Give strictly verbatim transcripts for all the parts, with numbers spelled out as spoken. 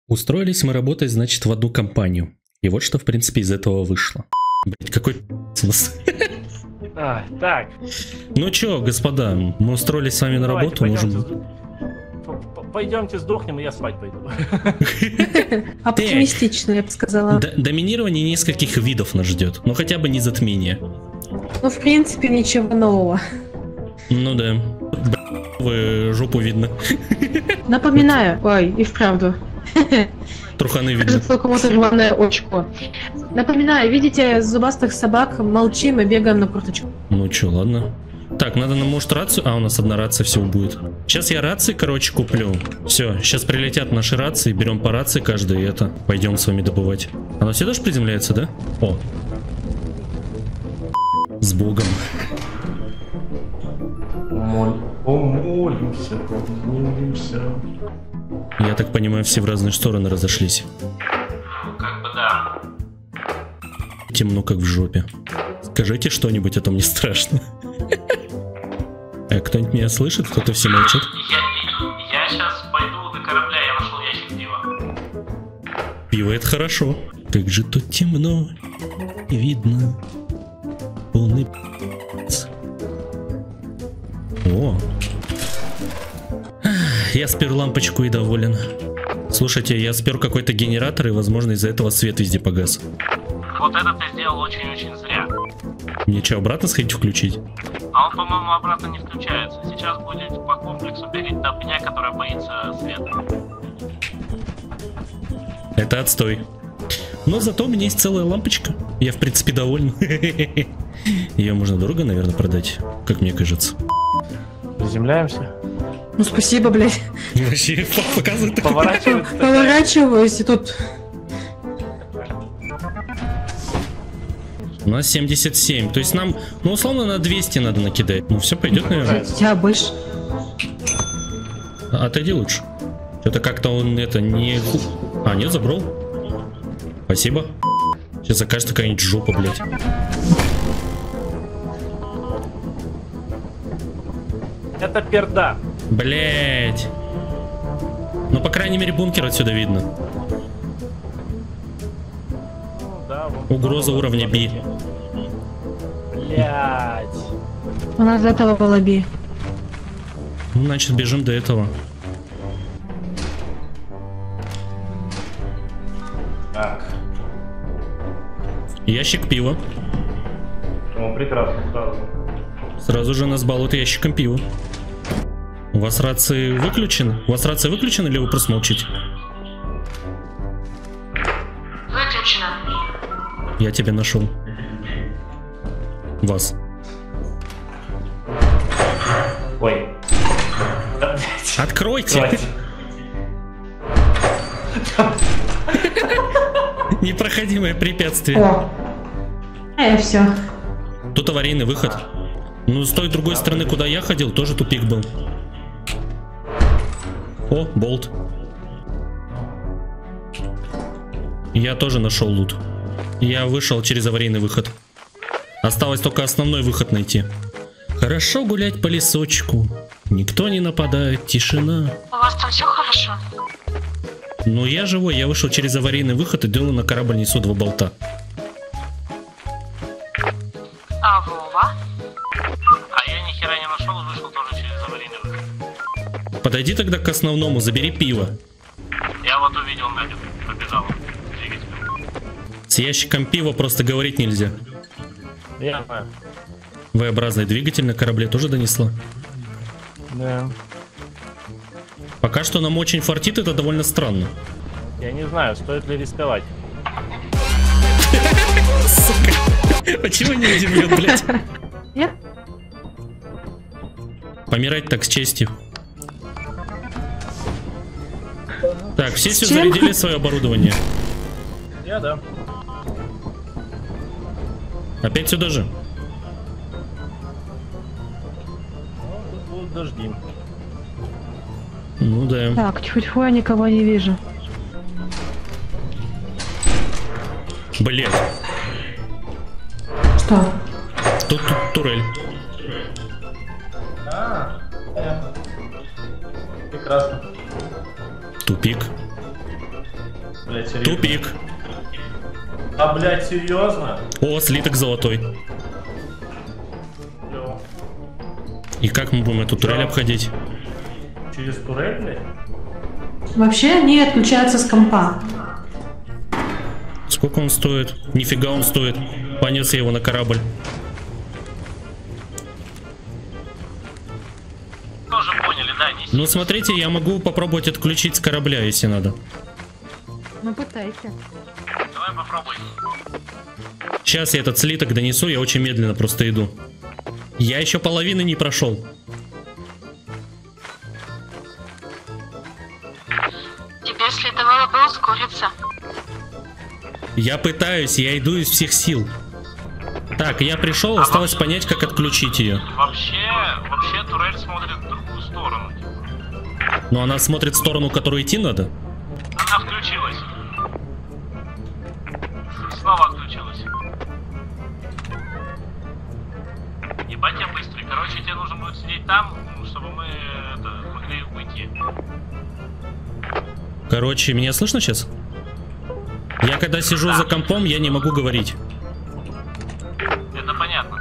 Устроились мы работать, значит, в одну компанию. И вот что, в принципе, из этого вышло. Блять, какой смысл? А, так. Ну чё, господа, мы устроились с вами на работу, можем... Пойдемте сдохнем, и я спать пойду. Оптимистично, я бы сказала. Доминирование нескольких видов нас ждет, но хотя бы не затмение. Ну, в принципе, ничего нового. Ну да. Вы жопу видно. Напоминаю, ой, и вправду. Труханы видно. Кажется, у кого-то рваное очко. Напоминаю, видите зубастых собак, молчим и бегаем на курточку. Ну чё, ладно. Так, надо нам, может, рацию... А, у нас одна рация всего будет. Сейчас я рации, короче, куплю. Все, сейчас прилетят наши рации, берем по рации каждый, и это, пойдем с вами добывать. Оно все даже приземляется, да? О. С Богом. Помолимся, помолимся. Я так понимаю, все в разные стороны разошлись. Ну, как бы да. Темно, как в жопе. Скажите что-нибудь, а то мне страшно. А кто-нибудь меня слышит? Кто-то все молчит? Я, я сейчас пойду до корабля, я нашел ящик пива. Пиво — это хорошо. Как же тут темно, не видно. Полный п***ц. О. Я спер лампочку и доволен. Слушайте, я спер какой-то генератор, и, возможно, из-за этого свет везде погас. Вот это ты сделал очень-очень зря. Мне что, обратно сходить включить? А он, по-моему, обратно не включается. Сейчас будет по комплексу бегать до пня, которая боится света. Это отстой. Но зато у меня есть целая лампочка. Я, в принципе, доволен. Ее можно дорого, наверное, продать, как мне кажется. Приземляемся. Ну, спасибо, блядь. Вообще, показывает. Поворачивается. Поворачиваюсь, и тут... У нас семьдесят семь. То есть нам, ну, условно, на двести надо накидать. Ну, все пойдет, наверное. Я больше. Отойди лучше. Что-то как-то он это не... А, нет, забрал. Спасибо. Сейчас окажется какая-нибудь жопа, блядь. Это перда. Блядь. Ну, по крайней мере, бункер отсюда видно. Ну, да, вот Угроза уровня B. Блять. У нас до этого было би. Ну, значит, бежим до этого. Так. Ящик пива. Ну, прекрасно, сразу. Сразу же нас балуют ящиком пива. У вас рации выключены? У вас рация выключена или вы просто молчите? Выключено. Я тебя нашел. Вас. Ой. Откройте! Непроходимое препятствие. О. Э, все. Тут аварийный выход. Ну, с той другой стороны, куда я ходил, тоже тупик был. О, болт. Я тоже нашел лут. Я вышел через аварийный выход. Осталось только основной выход найти. Хорошо гулять по лесочку. Никто не нападает, тишина. У вас там все хорошо? Ну, я живой, я вышел через аварийный выход и делаю на корабль несу два болта. А Вова? А я ни хера не нашел и вышел тоже через аварийный выход. Подойди тогда к основному, забери пиво. Я вот увидел Надю, побежал. Двигатель. С ящиком пива просто говорить нельзя. Я знаю. V-образный двигатель на корабле тоже донесла. Да. Пока что нам очень фартит, это довольно странно. Я не знаю, стоит ли рисковать. Сука. Почему не удивлен, блядь? Нет? Помирать так с честью. Так, все все чем? зарядили свое оборудование. Я да. Опять сюда же. Ну, тут будут дожди. Ну да. Так, тьфу-тьфу, я никого не вижу. Блять. Что? Тут, тут турель. А, понятно. Прекрасно. Тупик. Блять, серьезно? Тупик. А, блять, серьезно? О, слиток золотой. Клево. И как мы будем эту турель обходить? Через турель, блять? Вообще они отключаются с компа. Сколько он стоит? Нифига он стоит. Понес я его на корабль. Тоже поняли, да, не Ну смотрите, я могу попробовать отключить с корабля, если надо. Ну пытайся. Давай попробуй. Сейчас я этот слиток донесу, я очень медленно просто иду. Я еще половины не прошел. Тебе следовало бы ускориться. Я пытаюсь, я иду из всех сил. Так, я пришел, осталось понять, как отключить ее. Вообще, вообще турель смотрит в другую сторону. Но она смотрит в сторону, в которую идти надо. Она включилась. Снова отключилась. Ебать я быстрый. Короче, тебе нужно будет сидеть там, чтобы мы это, могли уйти. Короче, меня слышно сейчас? Я когда сижу за компом, я не могу говорить. Это понятно.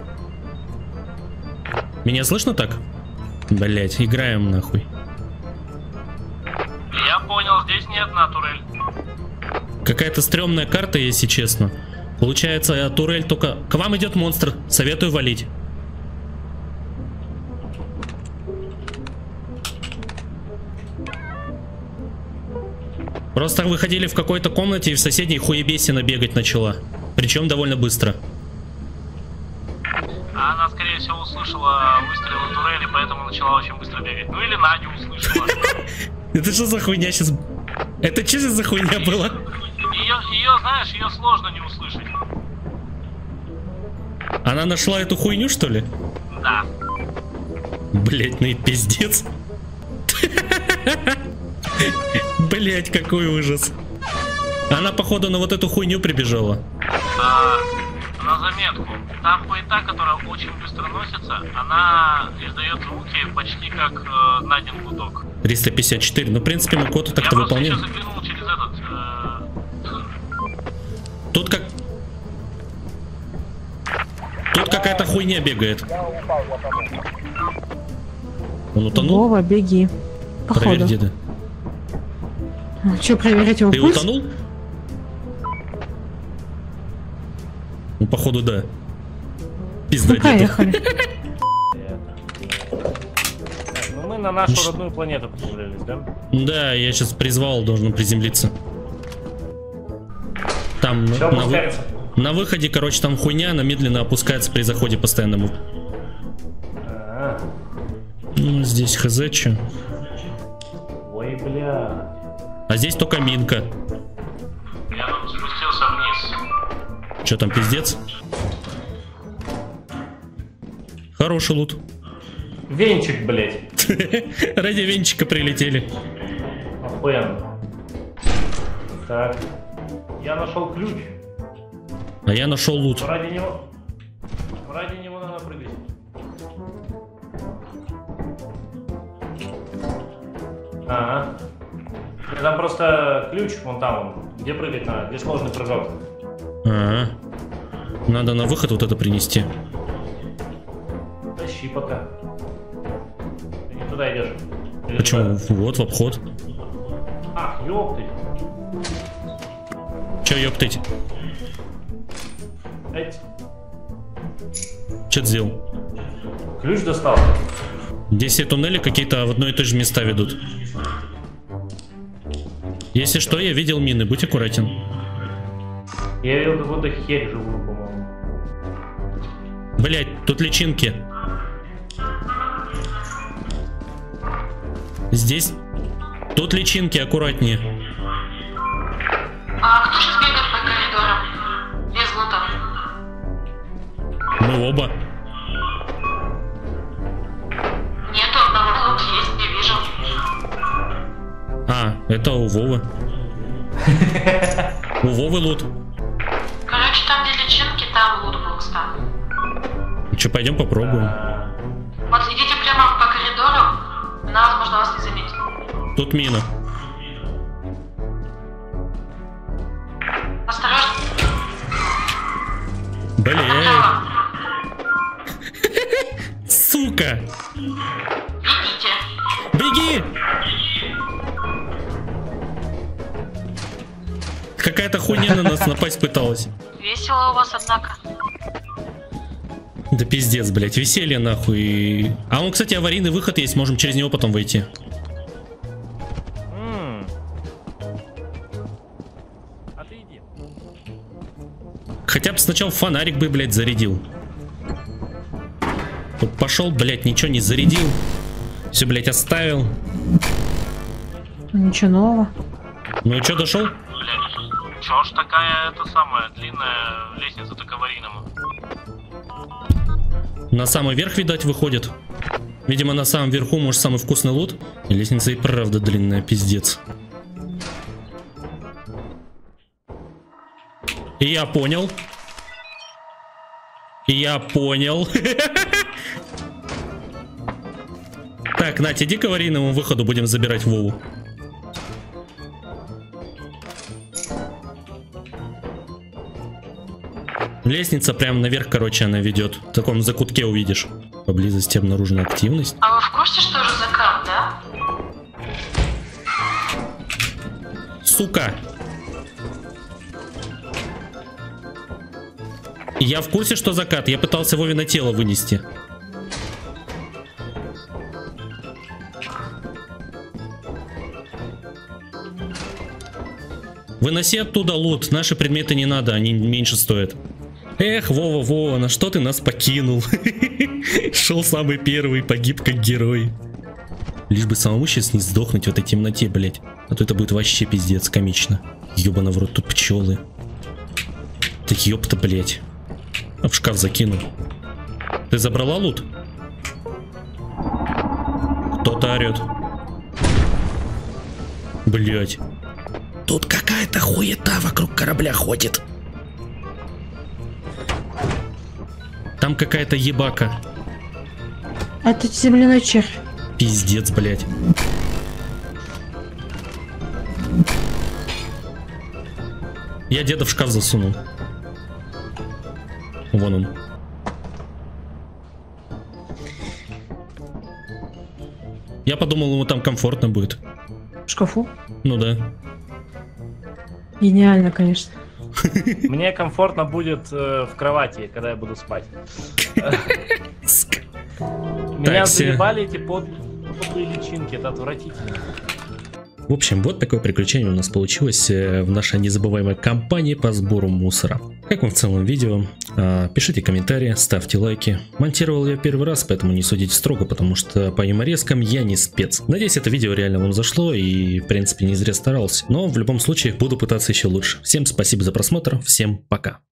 Меня слышно так? Блять, играем нахуй. Я понял, здесь не одна турель. Какая-то стрёмная карта, если честно. Получается, турель только... К вам идет монстр, советую валить. Просто выходили в какой-то комнате и в соседней хуебесина бегать начала. Причем довольно быстро. А она, скорее всего, услышала выстрелы турели, поэтому начала очень быстро бегать. Ну или Надю услышала. Это что за хуйня сейчас? Это что за хуйня была? Ее, ее, знаешь, ее сложно не услышать. Она нашла эту хуйню, что ли? Да. Блять, ну и пиздец. Блять, какой ужас. Она, походу, на вот эту хуйню прибежала. А, на заметку, там хуета, которая очень быстро носится, она издает звуки почти как э, Надин гудок. триста пятьдесят четыре. Ну, в принципе, мы коду так-то Я выполняем. просто еще заглянул через этот... Э... Тут как... Тут какая-то хуйня бегает. Он утонул? Вова, беги. Проверь, Походу. деда. Че, проверять его Ты пульс? утонул? Ну, походу, да. Пизда, Ну, деда. поехали. Так, ну мы на нашу родную планету приземлились, да? Да, я сейчас призвал, должен приземлиться. Там Все на, вы- опускается. на выходе, короче, там хуйня, она медленно опускается при заходе постоянному. А, Ну, здесь хз, чё. ой, бля. А здесь только минка. Я тут спустился вниз. Чё там, пиздец? Хороший лут. Венчик, блять. Ради венчика прилетели. Охуенно. Так. Я нашел ключ. А я нашел лут. Ради него... Ради него надо прыгать. Ага. Там просто ключ, вон там, вон, где прыгать надо, где сложный прыжок. А, надо на выход вот это принести. Тащи пока. Ты не туда идешь. Или Почему? туда? Вот, в обход. Ах, ёпты. Чё, ёптыть? Эть. Чё ты сделал? Ключ достал. Здесь все туннели какие-то в одно и то же места ведут. Если что, я видел мины, будь аккуратен. Я видел какую-то херь живую, по-моему. Блять, тут личинки. Здесь... Тут личинки, аккуратнее. А кто сейчас бегает по коридорам? Без лута. Мы оба. Нету одного, лут есть, не вижу. А, это у Вовы. У Вовы лут. Короче, там где личинки, там лутбокс там. Че, пойдем попробуем. А, Вот идите прямо по коридору, она, возможно, вас не заметит. Тут мина. Блин. Сука. Бегите. Беги. Какая-то хуйня на нас напасть пыталась. Весело у вас, однако. Да пиздец, блять, веселье нахуй. А он, кстати, аварийный выход есть, можем через него потом выйти. М. А ты иди. Хотя бы сначала фонарик бы, блядь, зарядил. Вот пошел, блядь, ничего не зарядил. Все, блядь, оставил. Ничего нового. Ну и что, дошел? Блядь, чё ж такая, это самая, длинная лестница-то к аварийному? На самый верх, видать, выходит. Видимо, на самом верху, может, самый вкусный лут. И лестница и правда длинная, пиздец. И я понял. И я понял. Так, Надь, иди к аварийному выходу, будем забирать Вову. Лестница прямо наверх, короче, она ведет. В таком закутке увидишь. Поблизости обнаружена активность. А вы в курсе, что уже закат, да? Сука! Я в курсе, что закат. Я пытался Вовино тело вынести. Выноси оттуда лут. Наши предметы не надо, они меньше стоят. Эх, Вова, Вова, на что ты нас покинул? Шел самый первый, погиб как герой. Лишь бы самому сейчас не сдохнуть в этой темноте, блять. А то это будет вообще пиздец, комично. Ёбана в рот, тут пчелы. Да ёпта, блять. А в шкаф закинул. Ты забрала лут? Кто-то орет. Блять. Тут какая-то хуета вокруг корабля ходит. Там какая-то ебака. Это земляной червь. Пиздец, блядь. Я деда в шкаф засунул. Вон он. Я подумал, ему там комфортно будет. В шкафу. Ну да. Гениально, конечно. Мне комфортно будет э, в кровати, когда я буду спать. Меня заебали эти подлые личинки, это отвратительно. В общем, вот такое приключение у нас получилось в нашей незабываемой кампании по сбору мусора. Как вам в целом видео? Пишите комментарии, ставьте лайки. Монтировал я первый раз, поэтому не судите строго, потому что по юморескам я не спец. Надеюсь, это видео реально вам зашло и, в принципе, не зря старался. Но в любом случае буду пытаться еще лучше. Всем спасибо за просмотр, всем пока.